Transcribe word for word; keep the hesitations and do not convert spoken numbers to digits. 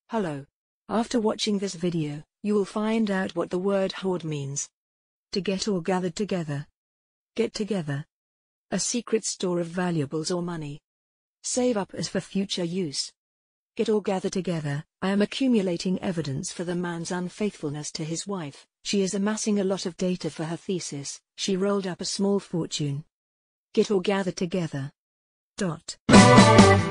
Hello. After watching this video, you will find out what the word hoard means. To get or gathered together. Get together. A secret store of valuables or money. Save up as for future use. Get or gather together. I am accumulating evidence for the man's unfaithfulness to his wife. She is amassing a lot of data for her thesis. She rolled up a small fortune. Get or gather together. Dot.